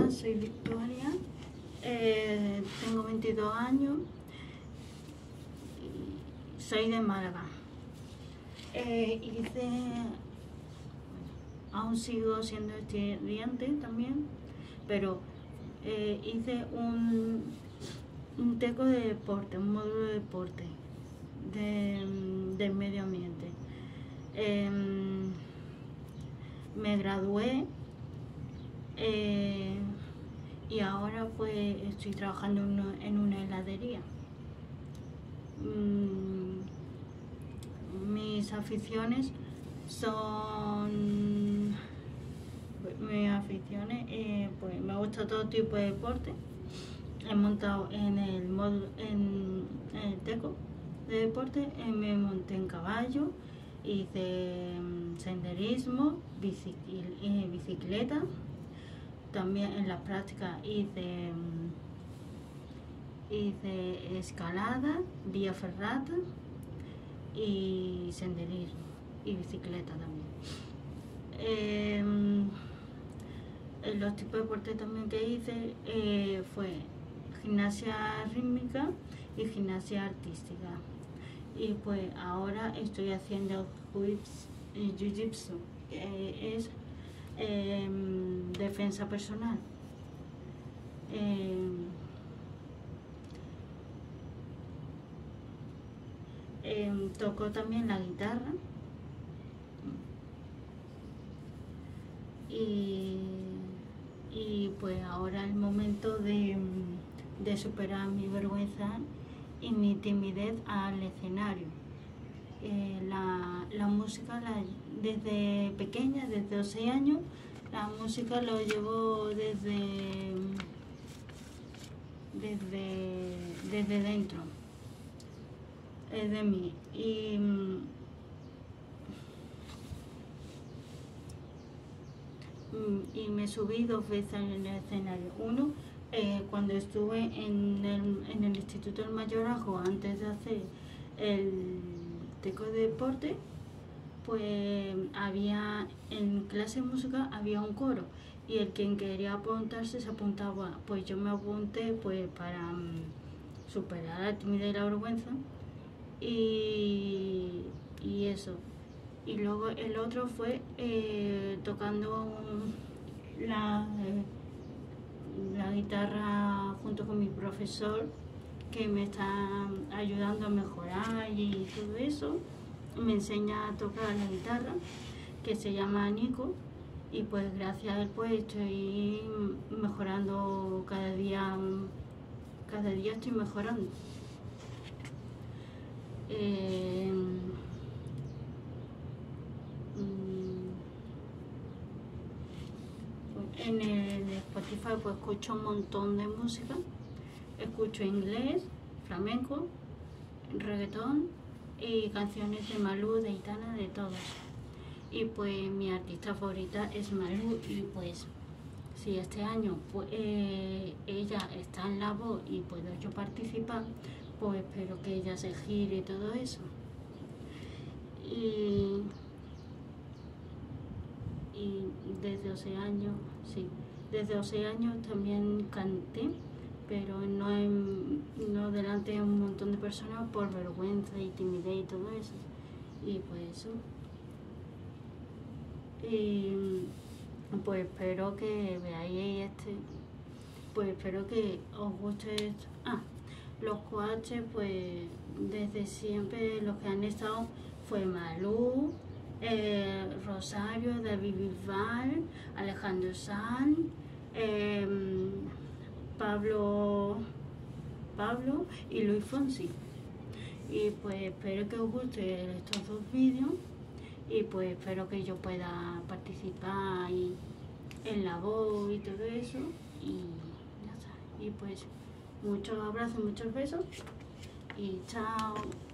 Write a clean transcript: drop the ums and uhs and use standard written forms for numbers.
Hola, soy Victoria, tengo 22 años y soy de Málaga. Aún sigo siendo estudiante también, pero hice un teco de deporte, un módulo de deporte del medio ambiente. Me gradué y ahora pues estoy trabajando en una heladería. Mis aficiones son... pues me gusta todo tipo de deporte. He montado en el teco de deporte, me monté en caballo, hice senderismo, bicicleta. También en las prácticas hice escalada, vía ferrata y senderismo y bicicleta también. Los tipos de deporte también que hice fue gimnasia rítmica y gimnasia artística. Y pues ahora estoy haciendo jiu-jitsu, que es defensa personal. Toco también la guitarra y pues ahora es el momento de superar mi vergüenza y mi timidez al escenario. La música desde pequeña, desde los 6 años, la música lo llevo desde dentro, es de mí. Y me subí 2 veces en el escenario. Uno, cuando estuve en el Instituto del Mayorazgo, antes de hacer el teco de deporte, pues había en clase de música había un coro y el quien quería apuntarse se apuntaba. Pues yo me apunté pues para superar la timidez y la vergüenza y eso. Y luego el otro fue tocando la guitarra junto con mi profesor, que me está ayudando a mejorar y todo eso. Me enseña a tocar la guitarra, que se llama Nico, y pues gracias a él pues estoy mejorando cada día estoy mejorando. En el Spotify pues escucho un montón de música, escucho inglés, flamenco, reggaetón y canciones de Malú, de Aitana, de todos. Y pues mi artista favorita es Malú, y pues si este año pues, ella está en La Voz y puedo yo participar, pues espero que ella se gire y todo eso. Y desde 12 años, sí, desde 12 años también canté, pero no delante de un montón de personas por vergüenza y timidez y todo eso. Y pues eso. Y pues espero que veáis pues espero que os guste esto. Los coaches, pues desde siempre los que han estado fue Malú, Rosario, David Bisbal, Alejandro Sanz, Pablo y Luis Fonsi. Y pues espero que os gusten estos 2 vídeos y pues espero que yo pueda participar en La Voz y todo eso, y ya está. Y pues muchos abrazos, muchos besos y chao.